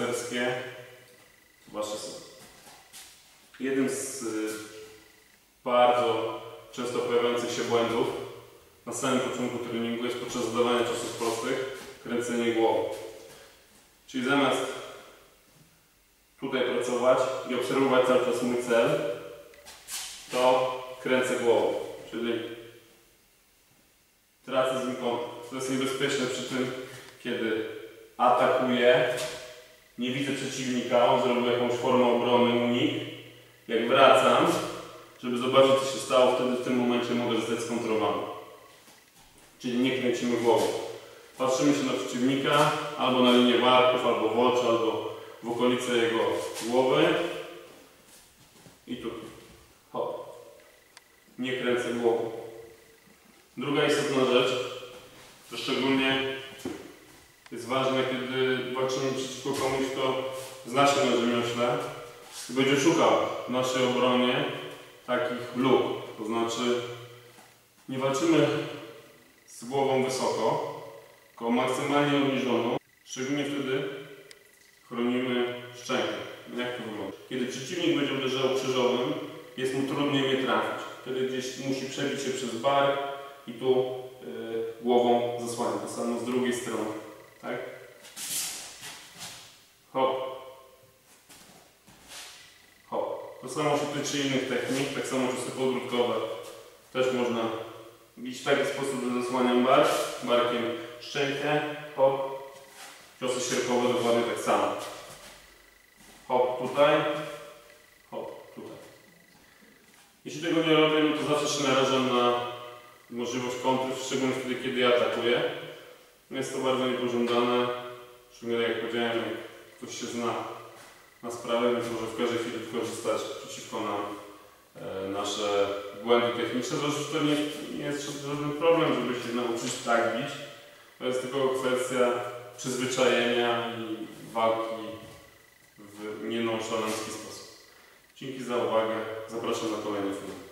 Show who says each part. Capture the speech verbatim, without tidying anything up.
Speaker 1: bokserskie. Zobaczcie sobie. Jednym z bardzo często pojawiających się błędów na samym początku treningu jest podczas zadawania ciosów prostych kręcenie głową. Czyli zamiast tutaj pracować i obserwować cały czas mój cel, to kręcę głową, czyli tracę z nim kontakt. To jest niebezpieczne przy tym, kiedy atakuję, nie widzę przeciwnika, on zrobił jakąś formę obrony, unik. Jak wracam, żeby zobaczyć, co się stało, wtedy w tym momencie mogę zostać skontrowany. Czyli nie kręcimy głową. Patrzymy się na przeciwnika, albo na linię barków, albo w oczy, albo w okolice jego głowy. I tu. Hop. Nie kręcę głową. Druga istotna rzecz, to szczególnie jest ważne, kiedy walczymy przeciwko komuś, kto zna się na rzemiośle i będzie szukał w naszej obronie takich luk. To znaczy nie walczymy z głową wysoko, tylko maksymalnie obniżoną. Szczególnie wtedy chronimy szczękę. Jak to wygląda? Kiedy przeciwnik będzie uderzał krzyżowym, jest mu trudniej mnie trafić. Wtedy gdzieś musi przebić się przez bark i tu yy, głową zasłania. To samo z drugiej strony. Tak? Hop. Hop. To samo się tyczy innych technik, tak samo ciosy podbródkowe. Też można bić w taki sposób, że zasłaniam bark, barkiem szczękę, hop. Ciosy sierpowe dokładnie tak samo. Hop tutaj, hop tutaj. Jeśli tego nie robię, no to zawsze się narażam na możliwość kontry, szczególnie wtedy, kiedy ja atakuję. Jest to bardzo niepożądane, szczególnie jak powiedziałem, jak ktoś się zna na sprawie, więc może w każdej chwili wykorzystać przeciwko nam e, nasze błędy techniczne. Zresztą to nie, nie jest żaden problem, żeby się nauczyć tak bić. To jest tylko kwestia przyzwyczajenia i walki w nienonszalancki sposób. Dzięki za uwagę. Zapraszam na kolejny film.